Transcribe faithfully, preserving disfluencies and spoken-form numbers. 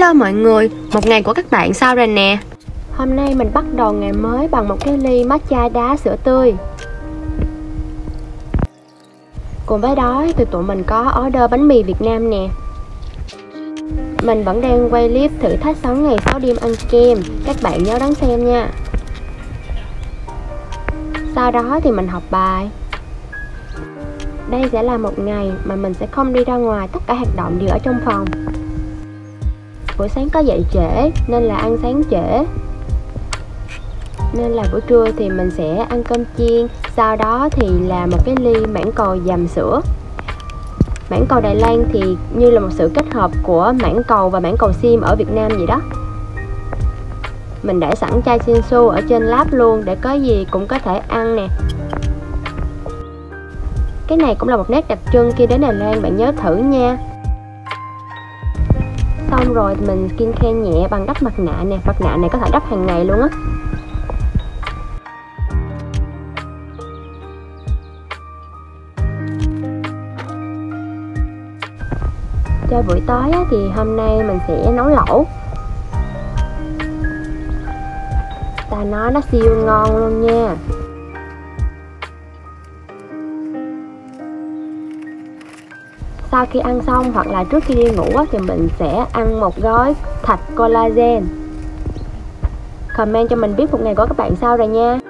Hello mọi người, một ngày của các bạn sao rồi nè? Hôm nay mình bắt đầu ngày mới bằng một cái ly matcha đá sữa tươi. Cùng với đó thì tụi mình có order bánh mì Việt Nam nè. Mình vẫn đang quay clip thử thách sáu ngày sáu đêm ăn kem, các bạn nhớ đón xem nha. Sau đó thì mình học bài. Đây sẽ là một ngày mà mình sẽ không đi ra ngoài, tất cả hoạt động đều ở trong phòng. Buổi sáng có dậy trễ nên là ăn sáng trễ, nên là buổi trưa thì mình sẽ ăn cơm chiên. Sau đó thì là một cái ly mãng cầu dầm sữa. Mãng cầu Đài Loan thì như là một sự kết hợp của mãng cầu và mãng cầu xiêm ở Việt Nam vậy đó. Mình để sẵn chai Shinsu ở trên láp luôn để có gì cũng có thể ăn nè. Cái này cũng là một nét đặc trưng khi đến Đài Loan, bạn nhớ thử nha. Xong rồi mình skincare nhẹ bằng đắp mặt nạ nè. Mặt nạ này có thể đắp hàng ngày luôn á. Cho buổi tối á, thì hôm nay mình sẽ nấu lẩu. Ta nói nó siêu ngon luôn nha. Sau khi ăn xong hoặc là trước khi đi ngủ á, thì mình sẽ ăn một gói thạch collagen. Comment cho mình biết một ngày của các bạn sao rồi nha.